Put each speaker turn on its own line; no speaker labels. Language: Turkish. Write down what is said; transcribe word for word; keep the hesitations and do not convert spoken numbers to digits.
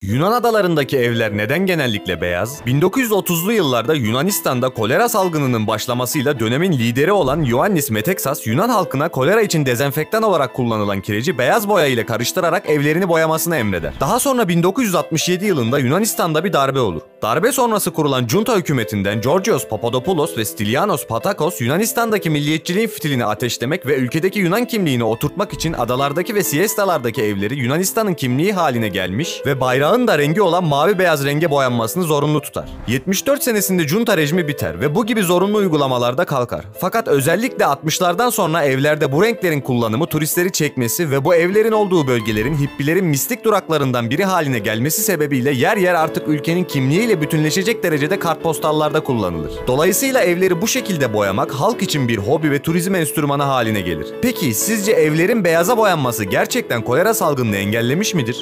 Yunan adalarındaki evler neden genellikle beyaz? bin dokuz yüz otuzlu yıllarda Yunanistan'da kolera salgınının başlamasıyla dönemin lideri olan Ioannis Metaxas, Yunan halkına kolera için dezenfektan olarak kullanılan kireci beyaz boya ile karıştırarak evlerini boyamasını emreder. Daha sonra bin dokuz yüz altmış yedi yılında Yunanistan'da bir darbe olur. Darbe sonrası kurulan junta hükümetinden Georgios Papadopoulos ve Stylianos Patakos, Yunanistan'daki milliyetçiliğin fitilini ateşlemek ve ülkedeki Yunan kimliğini oturtmak için adalardaki ve siestalardaki evleri Yunanistan'ın kimliği haline gelmiş ve bayrağın da rengi olan mavi beyaz renge boyanmasını zorunlu tutar. yetmiş dört senesinde junta rejimi biter ve bu gibi zorunlu uygulamalarda kalkar. Fakat özellikle altmışlardan sonra evlerde bu renklerin kullanımı turistleri çekmesi ve bu evlerin olduğu bölgelerin hippilerin mistik duraklarından biri haline gelmesi sebebiyle yer yer artık ülkenin kimliğiyle bütünleşecek derecede kartpostallarda kullanılır. Dolayısıyla evleri bu şekilde boyamak halk için bir hobi ve turizm enstrümanı haline gelir. Peki sizce evlerin beyaza boyanması gerçekten kolera salgınını engellemiş midir?